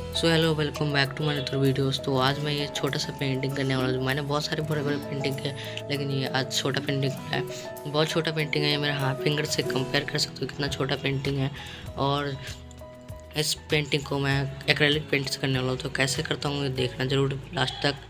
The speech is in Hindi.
So hello, welcome back to my another videos. तो आज मैं ये छोटा सा पेंटिंग करने वाला हूँ। मैंने बहुत सारे बड़े बड़े पेंटिंग किए, लेकिन ये आज छोटा पेंटिंग है। बहुत छोटा पेंटिंग है, ये मेरे हाथ फिंगर से कंपेयर कर सकते हो कितना छोटा पेंटिंग है। और इस पेंटिंग को मैं एक्रेलिक पेंट से करने वाला हूँ। तो कैसे करता हूँ ये देखना जरूर लास्ट तक।